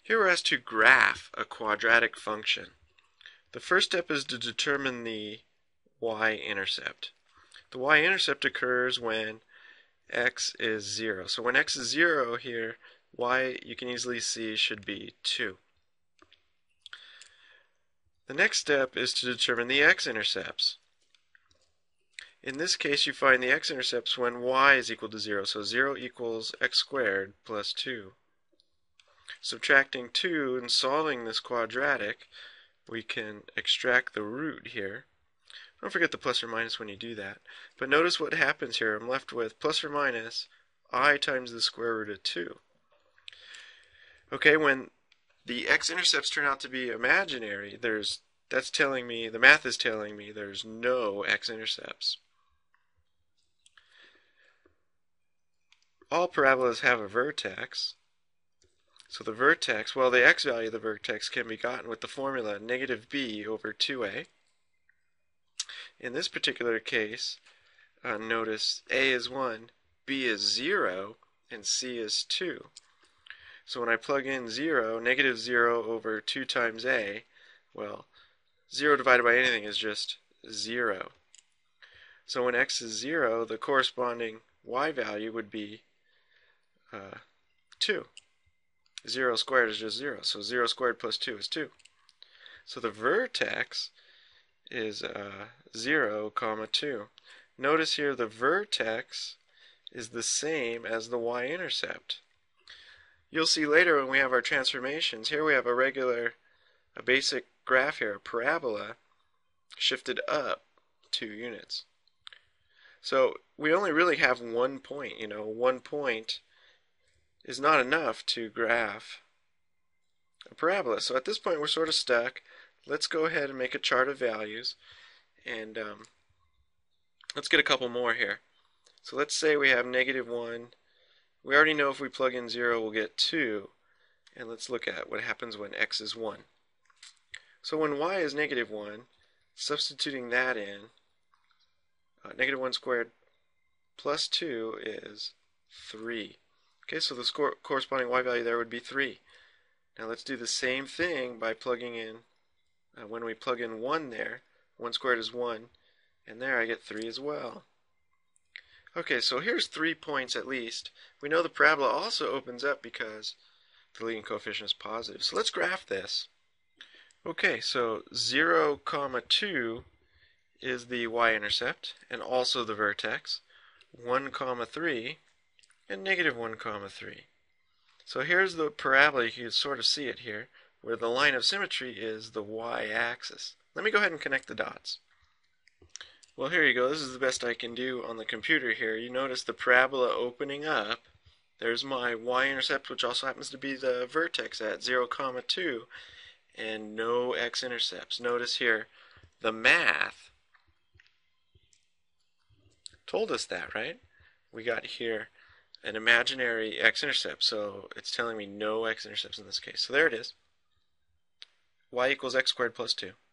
Here we're asked to graph a quadratic function. The first step is to determine the y-intercept. The y-intercept occurs when x is 0. So when x is 0 here, y, you can easily see, should be 2. The next step is to determine the x-intercepts. In this case, you find the x-intercepts when y is equal to 0. So 0 equals x squared plus 2. Subtracting 2 and solving this quadratic, we can extract the root here. Don't forget the plus or minus when you do that. But notice what happens here. I'm left with plus or minus I times the square root of 2. Okay, when the x-intercepts turn out to be imaginary, that's telling me, the math is telling me there's no x-intercepts. All parabolas have a vertex. So the vertex, well, the x value of the vertex can be gotten with the formula negative b over 2a. In this particular case, notice a is 1, b is 0, and c is 2. So when I plug in 0, negative 0 over 2 times a, well, 0 divided by anything is just 0. So when x is 0, the corresponding y value would be 2. 0 squared is just 0, so 0 squared plus 2 is 2. So the vertex is 0, comma 2. Notice here the vertex is the same as the y-intercept. You'll see later when we have our transformations, here we have a basic graph here, a parabola, shifted up 2 units. So we only really have one point, one point is not enough to graph a parabola. So at this point we're sort of stuck. Let's go ahead and make a chart of values, and let's get a couple more here. So let's say we have negative 1. We already know if we plug in 0 we'll get 2, and let's look at what happens when x is 1. So when y is negative 1, substituting that in, negative 1 squared plus 2 is 3. Okay, so the corresponding y value there would be 3. Now let's do the same thing by plugging in, when we plug in 1 there, 1 squared is 1, and there I get 3 as well. Okay, so here's 3 points at least. We know the parabola also opens up because the leading coefficient is positive. So let's graph this. Okay, so 0, comma 2 is the y-intercept and also the vertex. 1, comma 3 and negative 1, comma 3. So here's the parabola. You can sort of see it here, where the line of symmetry is the y-axis. Let me go ahead and connect the dots. Well, here you go. This is the best I can do on the computer here. You notice the parabola opening up. There's my y-intercept, which also happens to be the vertex at 0, comma 2, and no x-intercepts. Notice here, the math told us that, right? We got here an imaginary x-intercept, so it's telling me no x-intercepts in this case. So there it is. Y equals x squared plus 2.